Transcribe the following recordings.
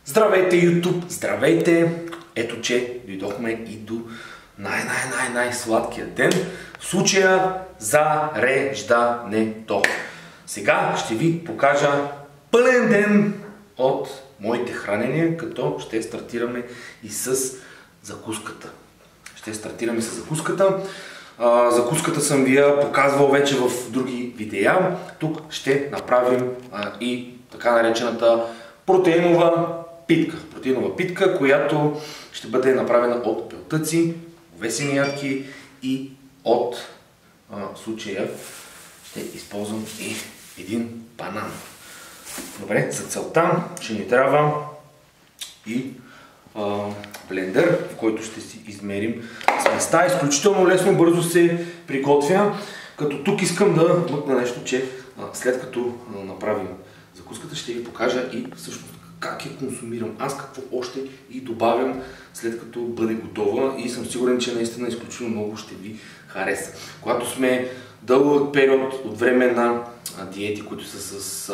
Здравейте, YouTube! Здравейте! Ето, че дойдохме и до най-сладкия ден. В случая зареждането. Сега ще ви покажа пълен ден от моите хранения, като ще стартираме и с закуската. Закуската съм ви я показвал вече в други видеа. Тук ще направим и така наречената протеинова питка, която ще бъде направена от белтъци, овесени ядки и от случая ще използвам и един банан. Добре, за целта ще ни трябва и блендер, в който ще си измерим сместа. Изключително лесно, бързо се приготвя, като тук искам да вмъкна нещо, че след като направим закуската, ще ви покажа и всъщност как я консумирам аз, какво още и добавям след като бъде готова, и съм сигурен, че наистина изключително много ще ви хареса. Когато сме дълъг период от време на диети, които са с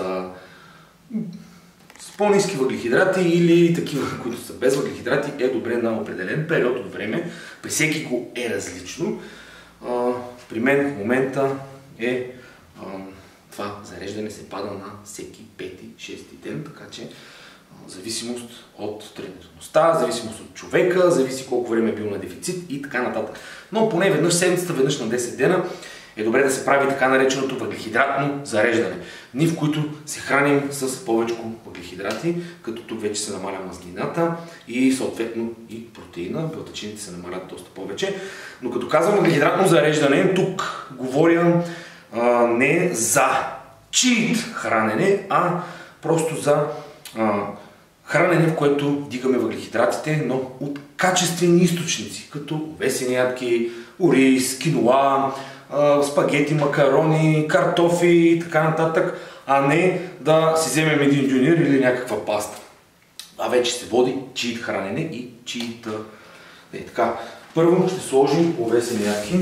по-ниски въглехидрати или такива, които са без въглехидрати, е добре на определен период от време. При всеки го е различно. При мен в момента е това зареждане се пада на всеки 5-6 ден, така че в зависимост от тренираността, в зависимост от човека, зависи колко време е бил на дефицит и така нататък. Но поне веднъж седмицата, веднъж на 10 дена е добре да се прави така нареченото въглехидратно зареждане. Дни, в които се храним с повече въглехидрати, като тук вече се намаля мазнината и съответно и протеина, белтъчините се намалят доста повече. Но като казвам въглехидратно зареждане, тук говоря не за чит хранене, а просто за хранене, в което дигаме въглехидратите, но от качествени източници, като овесени ядки, ориз, киноа, спагети, макарони, картофи и така нататък, а не да си вземем един дюнер или някаква паста. А вече се води чит хранене и чит. Така. Първо ще сложим овесени ядки.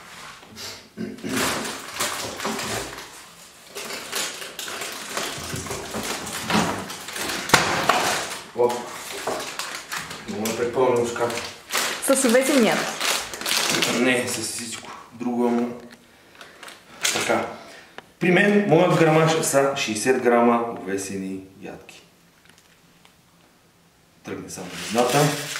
Много ме препълня ушка. С овесени ядки? Не, с всичко. Друго му. Така. При мен моят грамаж са 60 грама овесени ядки. Тръгне само везната.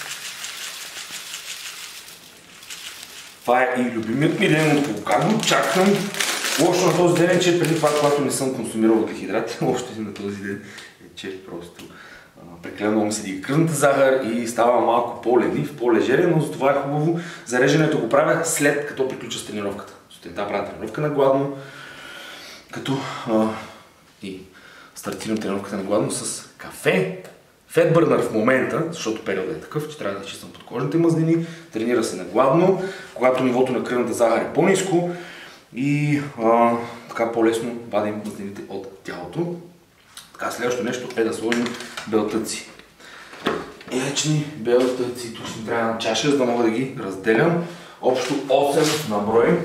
Това е и любимият ми ден. Как го чакам? Лошо на този ден е, че преди това, когато не съм консумирал въглехидрати, още на този ден е, че просто прекалено много ми се дига кръвната захар и става малко по-ленив, по-лежерен, но затова е хубаво. Зареждането го правя след като приключа с тренировката. Сутринта правя тренировка на гладно, като и стартирам тренировката на гладно с кафе. Фетбърнър в момента, защото периодът е такъв, че трябва да изчиствам подкожните мазнини, тренира се на гладно, когато нивото на кръвната захар е по-ниско и така по-лесно вадим мазнините от тялото. Така, следващото нещо е да сложим белтъци. Яйчни белтъци. Тук ще трябва на чаша, за да мога да ги разделям. Общо 8 на брой.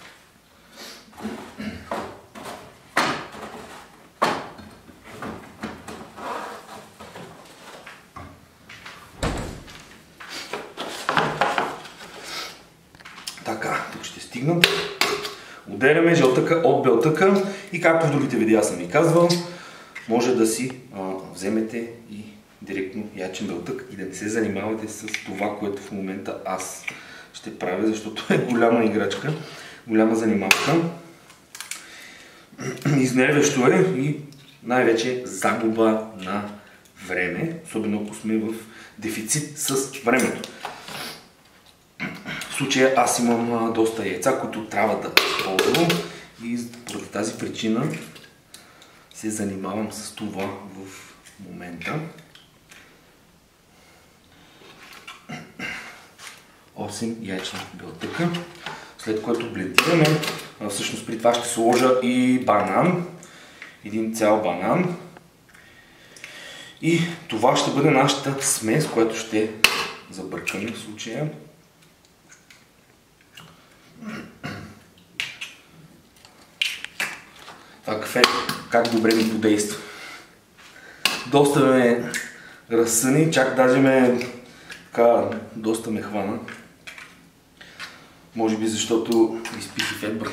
Така, тук ще стигнам. Отделяме жълтъка от белтъка и както в другите видеа съм ви казвал, може да си вземете и директно ячен белтък и да не се занимавате с това, което в момента аз ще правя, защото е голяма играчка, голяма занимавка. Изнервящо е и най-вече загуба на време, особено ако сме в дефицит с времето. В случая аз имам доста яйца, които трябва да ползвам и поради тази причина се занимавам с това в момента. 8 яйчни белтъка, след което блендираме. Всъщност при това ще сложа и банан, един цял банан. И това ще бъде нашата смес, която ще забъркаме в случая. Това кафе как добре ми подейства. Доста ме разсъни, чак даже доста ме хвана. Може би защото изпих и фебър.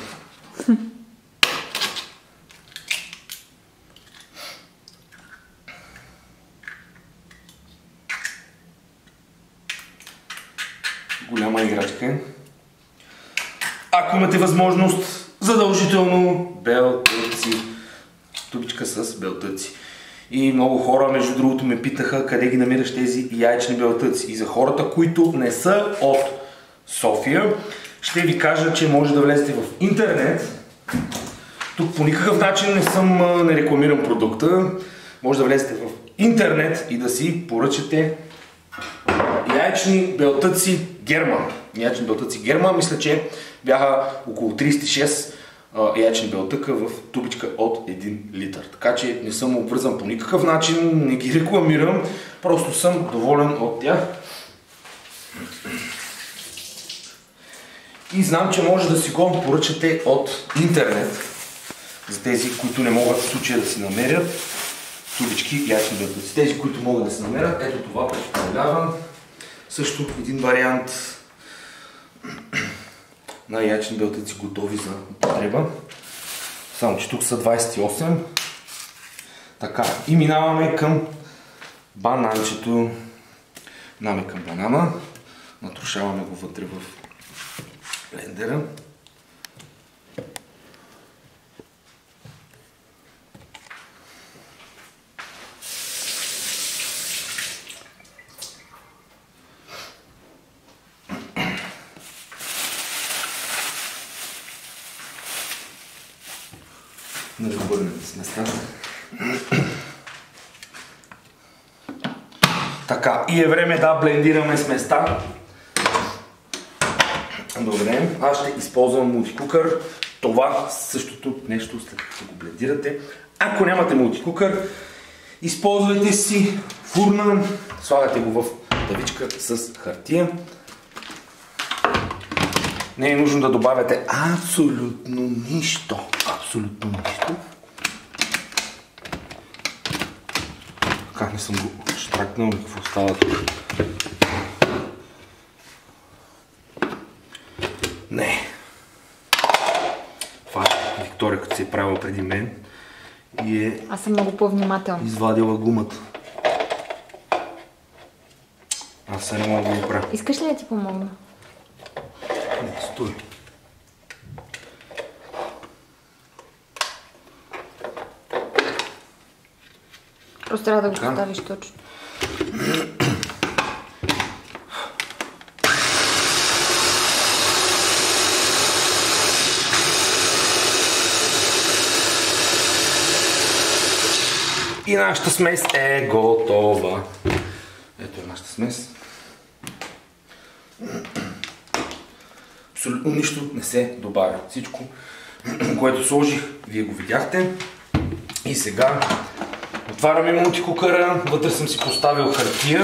Голяма играчка. Ако имате възможност, задължително белтъци. Тубичка с белтъци. И много хора, между другото, ме питаха къде ги намираш тези яйчни белтъци. И за хората, които не са от София, ще ви кажа, че може да влезете в интернет. Тук по никакъв начин не рекламирам продукта. Може да влезете в интернет и да си поръчате яйчни белтъци Герман. Яйчни белтъци Герман, мисля, че бяха около 36 яйчни белтъка в тубичка от 1 литър. Така че не съм обвързан по никакъв начин, не ги рекламирам, просто съм доволен от тях. И знам, че може да си го поръчате от интернет. За тези, които не могат в случая да си намерят тубички яйчни белтъци. Тези, които могат да се намерят, ето това представлява също един вариант на яйчни белтъци, готови за употреба. Само че тук са 28. Така, и минаваме към бананчето. Минаваме към банана. Натрушаваме го вътре в блендера. Да го върнем с места. Така, и е време да блендираме с места. Добре, аз ще използвам мултикукър. Това същото нещо след като го блендирате. Ако нямате мултикукър, използвайте си фурна, слагате го в тавичка с хартия. Не е нужно да добавяте абсолютно нищо. Абсолютно нищо. Как не съм го штракнал, какво става тук? Не. Това е Виктория, като се е правила преди мен и е... Аз съм много по-внимателна. Извадила гумата. Аз сега не мога да го правя. Искаш ли да ти помогна? Не, стой. Просто трябва да го поставиш точно. И нашата смес е готова. Ето е нашата смес. Абсолютно нищо не се добавя. Всичко, което сложих, вие го видяхте. И сега отваряме мултикукъра. Вътре съм си поставил хартия.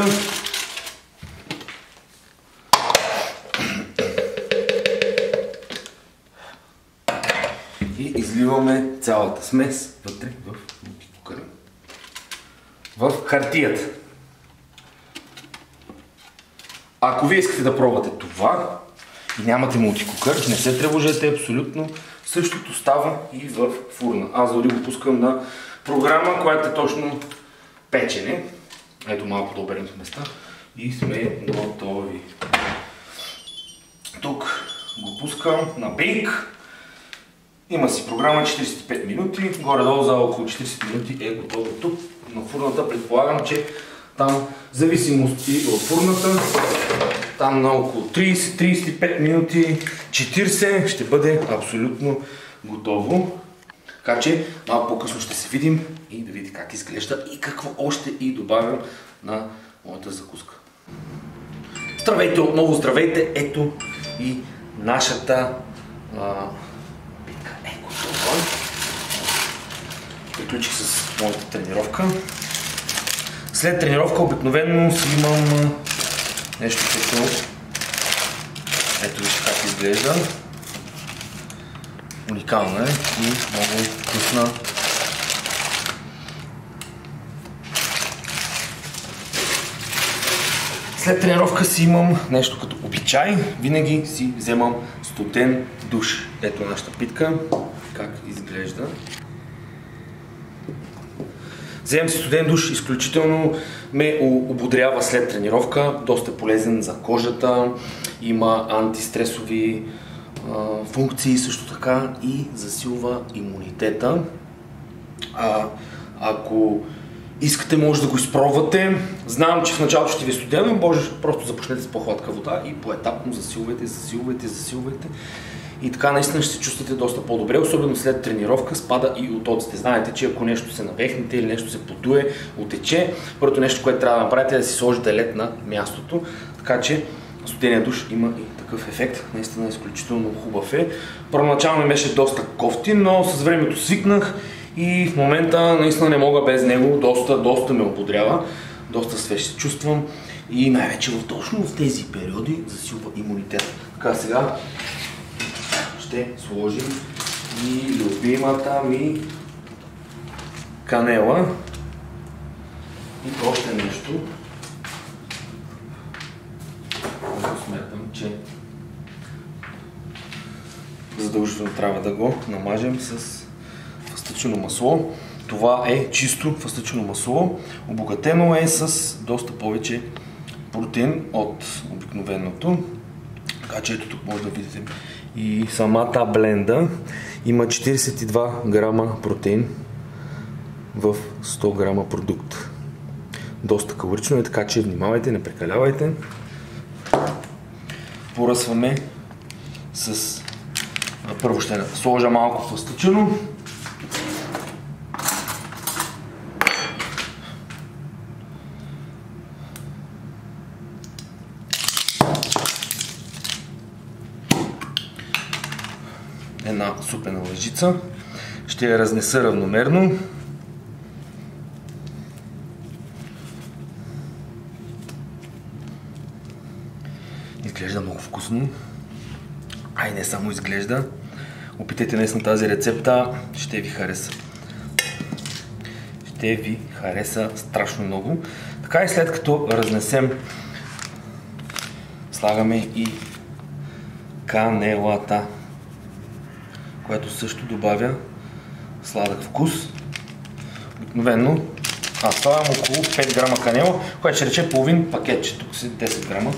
И изливаме цялата смес вътре в мултикукъра. В хартията. Ако вие искате да пробвате това и нямате мултикукър, не се тревожете, абсолютно същото става и в фурна. Аз дори го пускам на програма, която е точно печене. Ето малко да оберем с места и сме готови. Тук го пускам на бейк. Има си програма 45 минути, горе-долу за около 40 минути е готово. Тук на фурната предполагам, че там зависимост и от фурната, там на около 30-35 минути, 40 ще бъде абсолютно готово. Така че малко по-късно ще се видим и да видите как изглежда и какво още и добавям на моята закуска. Здравейте отново, здравейте! Ето и нашата битка е готова. Приключих с моята тренировка. След тренировка обикновено си имам нещо като... Ето вижте как изглежда. Уникална е и много вкусна. След тренировка си имам нещо като обичай. Винаги си вземам студен душ. Ето нашата питка. Как изглежда. Вземам си студен душ, изключително ме ободрява след тренировка. Доста полезен за кожата. Има антистресови функции също така и засилва имунитета. Ако искате, може да го изпробвате. Знам, че в началото ще ви е студено, може просто започнете с по-хладка вода и поетапно засилвайте. И така наистина ще се чувствате доста по-добре, особено след тренировка спада и отоците. Знаете, че ако нещо се навехнете или нещо се подуе, отече, първото нещо, което трябва да направите е да си сложите лед на мястото. Така че студения душ има и такъв ефект, наистина изключително хубав е. Първоначално ми беше доста кофтин, но с времето свикнах и в момента наистина не мога без него, доста ме ободрява, доста свеж се чувствам и най-вече точно в тези периоди засилва имунитет. Така сега ще сложим и любимата ми канела и още нещо. Смятам, че задължително трябва да го намажем с фъстъчено масло. Това е чисто фъстъчено масло. Обогатено е с доста повече протеин от обикновеното. Така че ето тук може да видите и самата бленда. Има 42 грама протеин в 100 грама продукт. Доста калорично е, така че внимавайте, не прекалявайте. Поръсваме с... Първо ще сложа малко фъстъчено. Една супена лъжица. Ще я разнеса равномерно. Изглежда много вкусно. А и не само изглежда. Опитайте днес на тази рецепта, ще ви хареса. Ще ви хареса страшно много. Така и след като разнесем, слагаме и канелата, която също добавя сладък вкус. Обикновено слагам около 5 грама канела, което ще рече половин пакетче. Тук си 10 грама.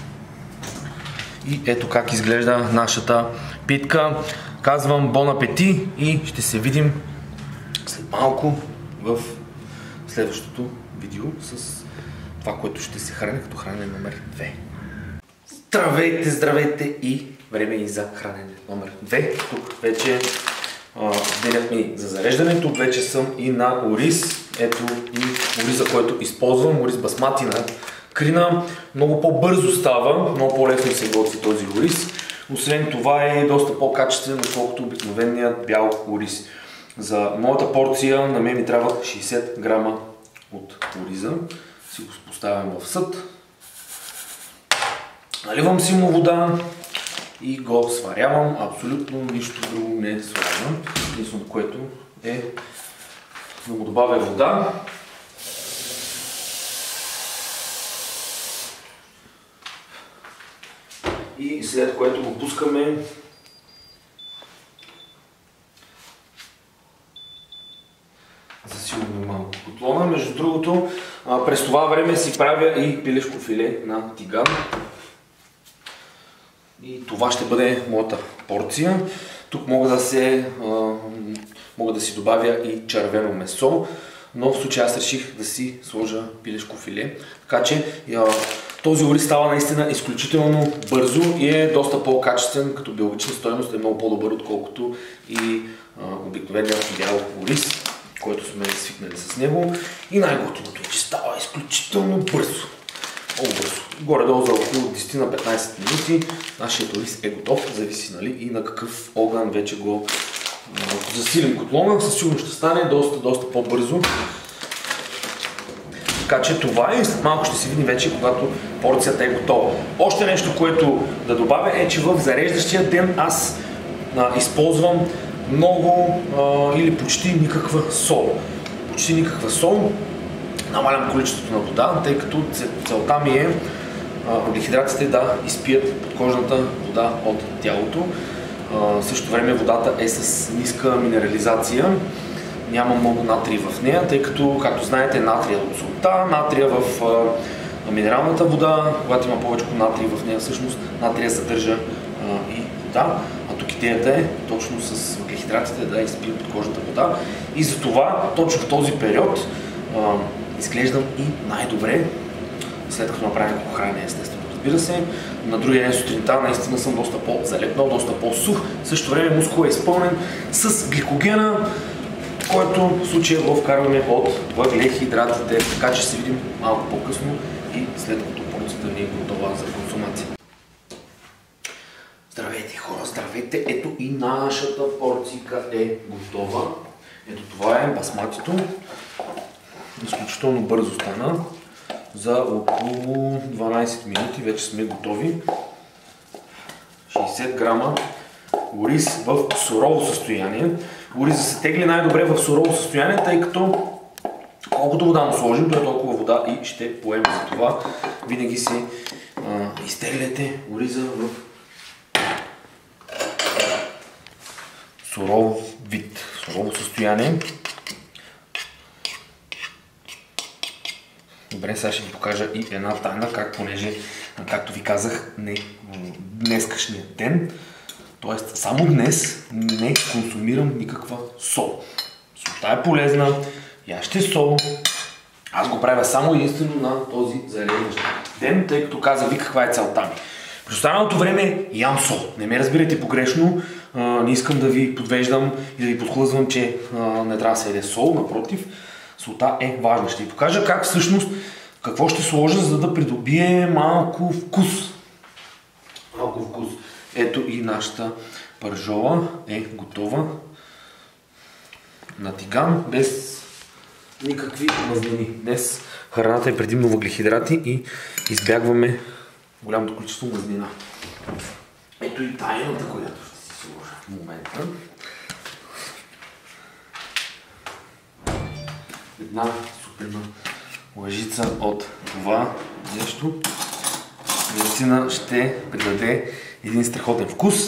И ето как изглежда нашата питка. Казвам бон апети и ще се видим след малко в следващото видео с това, което ще се храня като хранене номер 2. Здравейте и време и за хранене номер 2. Тук вече денят ми за зареждане. Тук вече съм и на ориз. Ето и ориза, който използвам. Ориз басмати на крина. Много по-бързо става, много по-лесно се готви този ориз. Освен това е доста по-качествен, отколкото обикновеният бял ориз. За моята порция на мен ми трябват 60 грама от ориза. Си го поставям в съд. Наливам си му вода и го сварявам. Абсолютно нищо друго не слагам. Единственото, което е да му добавя вода. И след което го пускаме засилваме малко котлона. Между другото, през това време си правя и пилешко филе на тиган. И това ще бъде моята порция. Тук мога да си добавя и червено месо, но в случая аз реших да си сложа пилешко филе. Така че този ориз става наистина изключително бързо и е доста по-качествен, като биологична стойност е много по-добър, отколкото и обикновеният бял ориз, който сме свикнали с него. И най-готиното е, че става изключително бързо. Много бързо. Горе-долу за около 10 на 15 минути нашият ориз е готов. Зависи, нали, и на какъв огън вече го засилим котлона. Със сигурност ще стане доста по-бързо. Така че това е и след малко ще се видим вече, когато порцията е готова. Още нещо, което да добавя е, че в зареждащия ден аз използвам много или почти никаква сол. Почти никаква сол. Намалям количеството на вода, тъй като целта ми е въглехидратите да изпият подкожната вода от тялото. В същото време водата е с ниска минерализация, няма много натрий в нея, тъй като, както знаете, натрия от солта, натрия в минералната вода, когато има повече натрий в нея, всъщност натрия съдържа и вода, а тук идеята е точно с въглехидратите да изпият подкожната вода и затова точно в този период изглеждам и най-добре, след като направя някакво хранене, естествено, разбира се. На другия ден сутринта наистина съм доста по-залепнал, доста по-сух. В същото време мускул е изпълнен с гликогена, който в случая го вкарваме от въглехидратите. Така че се видим малко по-късно и след като порцията ни е готова за консумация. Здравейте хора, здравейте! Ето и нашата порцика е готова. Ето това е басматито. Изключително бързо стана. За около 12 минути вече сме готови. 60 грама ориз в сурово състояние. Оризът се тегли най-добре в сурово състояние, тъй като колкото вода му сложим, той толкова вода и ще поеме. За това винаги се изтегляте ориза в суров вид, сурово състояние. Добре, сега ще ви покажа и една тайна, понеже, както ви казах, днескашния ден, т.е. само днес не консумирам никаква сол. Солта е полезна, яще сол. Аз го правя само единствено на този зареждащ ден, тъй като казах ви каква е целта ми. При останалото време ям сол. Не ме разбирайте погрешно, не искам да ви подвеждам и да ви подхлъзвам, че не трябва да се яде сол, напротив. Солта е важна. Ще ви покажа как всъщност, какво ще сложа, за да придобие малко вкус. Малко вкус. Ето и нашата пържола е готова на тиган, без никакви мазнини. Днес храната е предимно въглехидрати и избягваме голямото количество мазнина. Ето и тайната, която ще си сложа в момента. Една суперна лъжица от това нещо. Наистина ще придаде един страхотен вкус.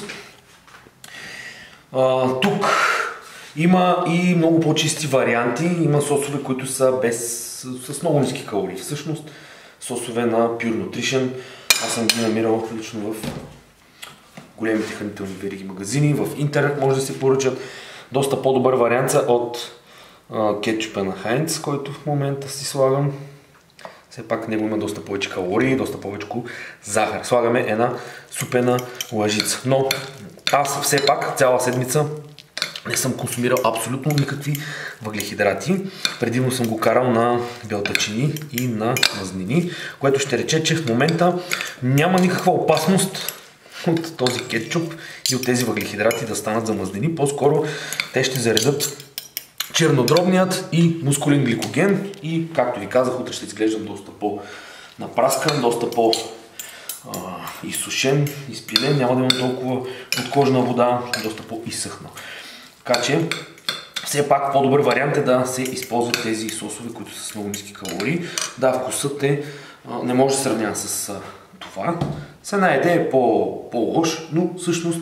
Тук има и много по-чисти варианти. Има сосове, които са с много ниски калории. Всъщност сосове на Pure Nutrition. Аз съм ги намирал лично в големите хранителни вериги магазини. В интернет може да се поръчат. Доста по-добър вариант от кетчупа на Хайнц, който в момента си слагам. Все пак него има доста повече калории, доста повече захар. Слагаме една супена лъжица. Но аз все пак цяла седмица не съм консумирал абсолютно никакви въглехидрати. Предимно съм го карал на белтъчини и на мазнини, което ще рече, че в момента няма никаква опасност от този кетчуп и от тези въглехидрати да станат за мазнини. По-скоро те ще заредат чернодробният и мускулен гликоген и, както ви казах, утре ще изглеждам доста по-напраскан, доста по-изсушен, изпилен, няма да имам толкова подкожна вода, доста по-изсъхна. Така че, все пак по-добър вариант е да се използват тези сосове, които са с много ниски калории. Да, вкусът не може да се сравнява с това. С една идея е по-лош, но всъщност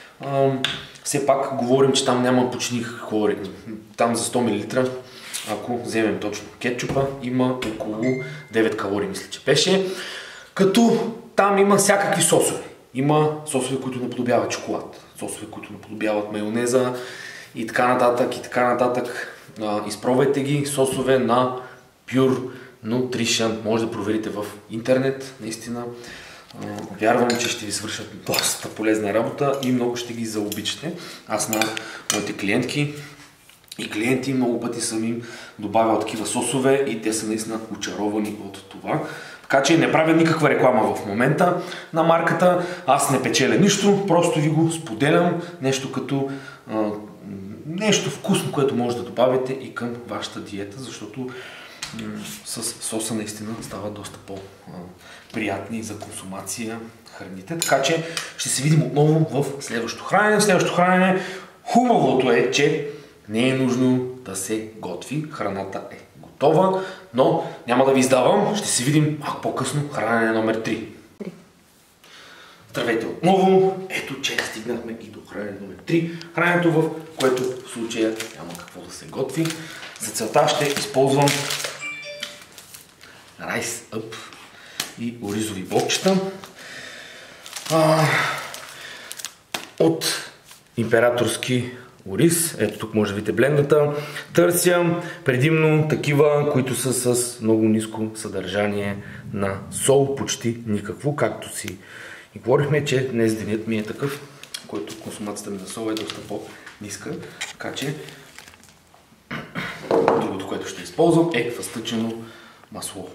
все пак говорим, че там няма почти никакви калории. Там за 100 мл, ако вземем точно кетчупа, има около 9 калории, мисля, че беше. Като там има всякакви сосове. Има сосове, които наподобяват шоколад, сосове, които наподобяват майонеза и така нататък, и така нататък. Изпробвайте ги, сосове на Pure Nutrition. Може да проверите в интернет, наистина. Вярвам, че ще ви свършат доста полезна работа и много ще ги заобичате. Аз на моите клиентки и клиенти много пъти съм им добавял такива сосове и те са наистина очаровани от това. Така че не правя никаква реклама в момента на марката, аз не печеля нищо, просто ви го споделям, нещо като нещо вкусно, което може да добавите и към вашата диета, защото с соса наистина става доста по-приятни за консумация храните. Така че ще се видим отново в следващото хранене. В следващото хранене хубавото е, че не е нужно да се готви, храната е готова. готова, но няма да ви издавам. Ще се видим малко по-късно. Хранене номер 3. Здравейте отново. Ето, че стигнахме и до хранене номер 3. Храненето, в което в случая няма какво да се готви. За целта ще използвам Rice Up и оризови блокчета от императорски ориз. Ето тук може да видите блендата. Търся предимно такива, които са с много ниско съдържание на сол, почти никакво, както си и говорихме, че днес денят ми е такъв, който консумацията ми на сол е доста по-ниска. Така че другото, което ще използвам, е фъстъчено масло.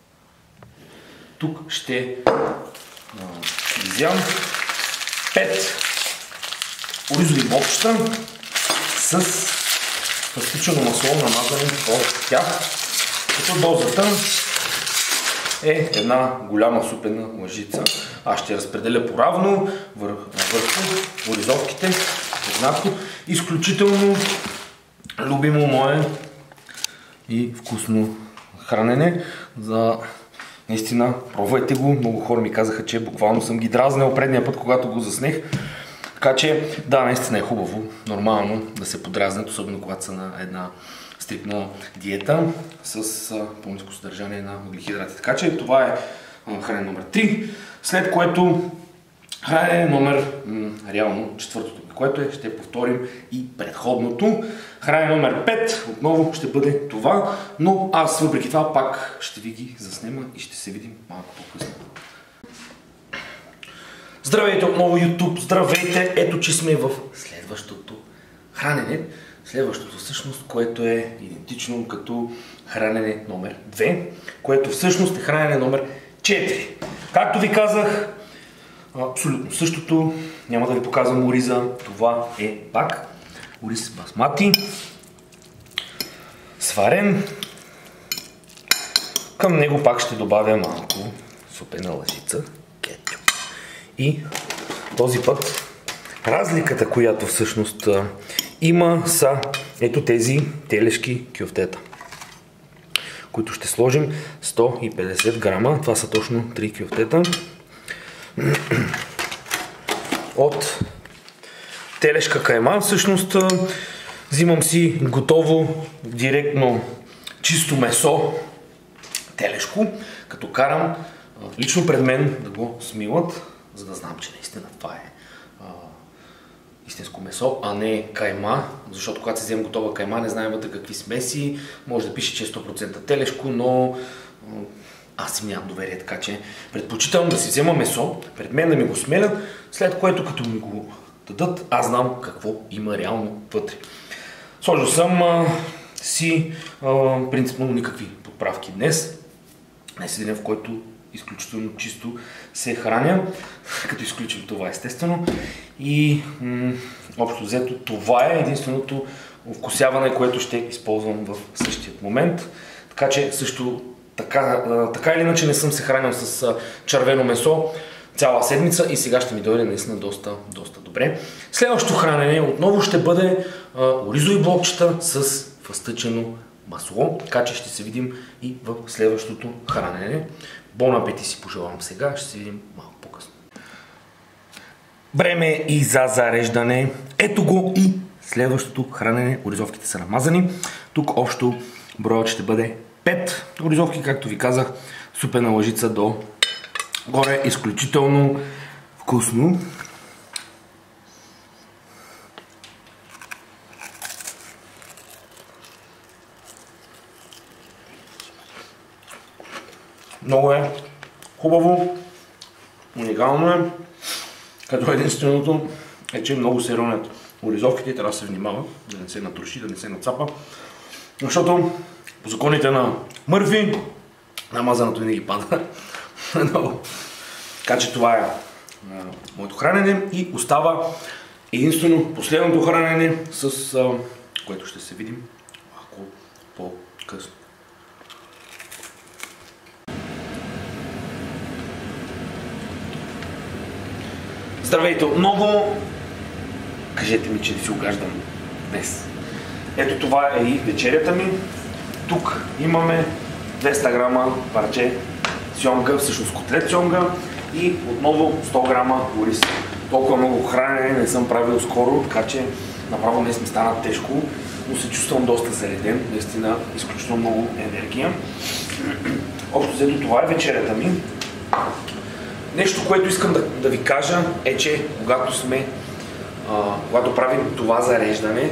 Тук ще изям 5 оризови блокчета с фъстъчено масло, намазано от тях, като дозата е една голяма супена лъжица. Аз ще разпределя поравно върху оризовките. Еднакво. Изключително любимо мое и вкусно хранене. Наистина, пробвайте го. Много хора ми казаха, че буквално съм ги дразнил предния път, когато го заснех. Така че, да, наистина е хубаво, нормално да се подразнят, особено когато са на една стриктна диета с по-ниско съдържание на въглехидрати. Така че това е хранене номер 3, след което хранене номер, реално четвъртото, което ще повторим и предходното. Хранене номер 5 отново ще бъде това, но аз въпреки това пак ще ви ги заснема и ще се видим малко по-късно. Здравейте отново YouTube, здравейте! Ето, че сме в следващото хранене. Следващото всъщност, което е идентично като хранене номер 2, което всъщност е хранене номер 4. Както ви казах, абсолютно същото, няма да ви показвам ориза, това е пак ориз басмати, сварен. Към него пак ще добавя малко супена лъжица, кетчуп. И този път разликата, която всъщност има, са ето тези телешки кюфтета, които ще сложим 150 грама. Това са точно 3 кюфтета от телешка кайма. Всъщност взимам си готово директно чисто месо телешко, като карам лично пред мен да го смилат, за да знам, че наистина това е истинско месо, а не кайма, защото когато се вземе готова кайма, не знаем вътре какви смеси, може да пише, че е 100% телешко, но аз им нямам доверие, така че предпочитам да си взема месо, пред мен да ми го смелят, след което като ми го дадат, аз знам какво има реално вътре. Сложил съм принципно никакви подправки днес. Днес е деня, в който изключително чисто се храня, като изключим това естествено. И общо взето това е единственото вкусяване, което ще използвам в същият момент. Така че също така или иначе не съм се хранил с червено месо цяла седмица и сега ще ми дойде наистина доста добре. Следващото хранене отново ще бъде оризови блокчета с фъстъчено масло, така че ще се видим и в следващото хранене. Бон апети си пожелавам сега, ще се видим малко по-късно. Време и за зареждане. Ето го и следващото хранене. Оризовките са намазани. Тук общо броят ще бъде 5 оризовки, както ви казах, супена лъжица до горе, изключително вкусно. Много е хубаво, уникално е, като единственото е, че много се ронят оризовките, трябва да се внимава, да не се натруши, да не се нацапа, защото по законите на Мърфи намазаното винаги пада. Така че това е моето хранене и остава единствено последното хранене, с което ще се видим малко по-късно. Здравейте отново! Кажете ми, че не си огаждам днес. Ето това е и вечерята ми. Тук имаме 200 грама парче сьомга, всъщност котлет сьомга и отново 100 грама ориз. Толкова много хранене не съм правил скоро, така че направо днес ми стана тежко, но се чувствам доста зареден, наистина изключително много енергия. Общо взето това е вечерята ми. Нещо, което искам да ви кажа е, че когато правим това зареждане,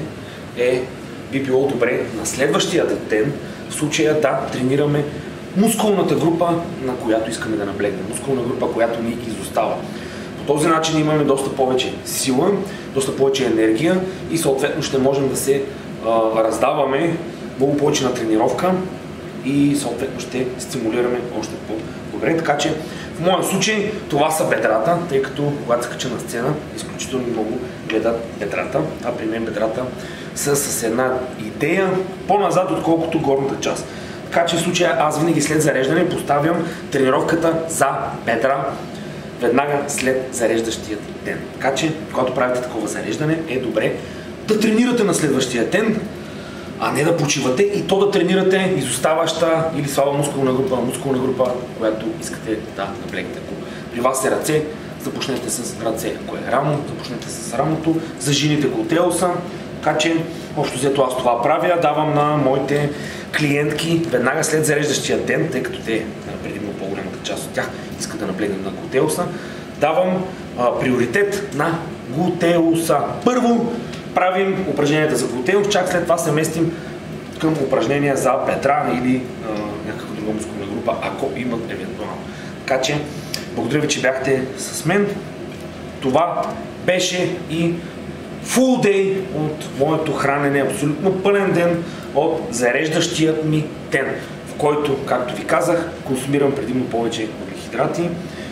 би било добре на следващия ден, в случая да тренираме мускулната група, на която искаме да наблегнем. Мускулна група, която ни изостава. По този начин имаме доста повече сила, доста повече енергия и съответно ще можем да се раздаваме много повече на тренировка и съответно ще стимулираме още по-добре. Така че в моя случай това са бедрата, тъй като когато се кача на сцена, изключително много гледат бедрата, а при мен бедрата са с една идея по-назад, отколкото горната част. Така че в случая аз винаги след зареждане поставям тренировката за бедра веднага след зареждащия ден. Така че, когато правите такова зареждане, е добре да тренирате на следващия ден, а не да почивате и то да тренирате изоставаща или слаба мускулна група, която искате да наблегнете. Ако при вас е ръце, започнете с ръце. Ако е рамо, започнете с рамото, зажините глутеуса. Така че, общо взето аз това правя, давам на моите клиентки веднага след зареждащия ден, тъй като те, предимно по-голямата част от тях, искат да наблегнат на глутеуса, давам приоритет на глутеуса. Първо правим упражненията за глутеус, чак след това се местим към упражнения за бедра или някаква друга мускулна група, ако имат евентуално. Така че, благодаря ви, че бяхте с мен. Това беше и full day от моето хранене, абсолютно пълен ден от зареждащият ми ден, в който, както ви казах, консумирам предимно повече въглехидрати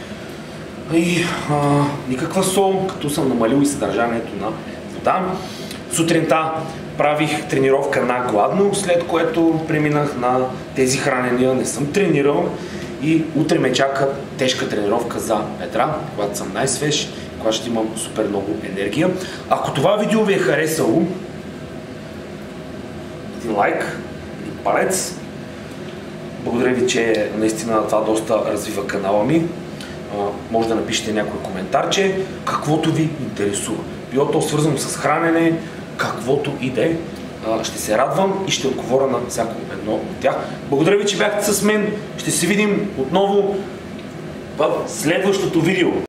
и никаква сол, като съм намалил и съдържанието на вода. Сутринта правих тренировка на гладно, след което преминах на тези хранения, не съм тренирал и утре ме чака тежка тренировка за бедра, когато съм най-свеж, когато ще имам супер много енергия. Ако това видео ви е харесало, един лайк, един палец. Благодаря ви, че наистина това доста развива канала ми. Може да напишете някой коментарче, каквото ви интересува. Било то свързано с хранене, каквото и да е. Ще се радвам и ще отговоря на всяко едно от тях. Благодаря ви, че бяхте с мен. Ще се видим отново в следващото видео.